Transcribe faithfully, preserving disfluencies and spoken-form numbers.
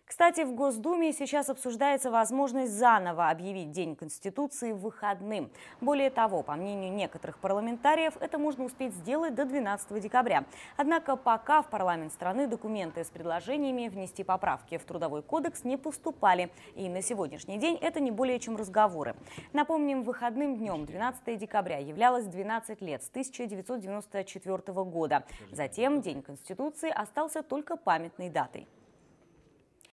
Кстати, в Госдуме сейчас обсуждается возможность заново объявить День Конституции выходным. Более того, по мнению некоторых парламентариев, это можно успеть сделать до двенадцатого декабря. Однако пока в парламент страны документы с предложениями внести поправки в Трудовой кодекс не поступали. И на сегодняшний день это не более чем разговоры. Напомним, выходным днем двенадцатого декабря являлось двенадцать лет с тысяча девятьсот девяносто четвёртого года. Затем День Конституции остался только памятной датой.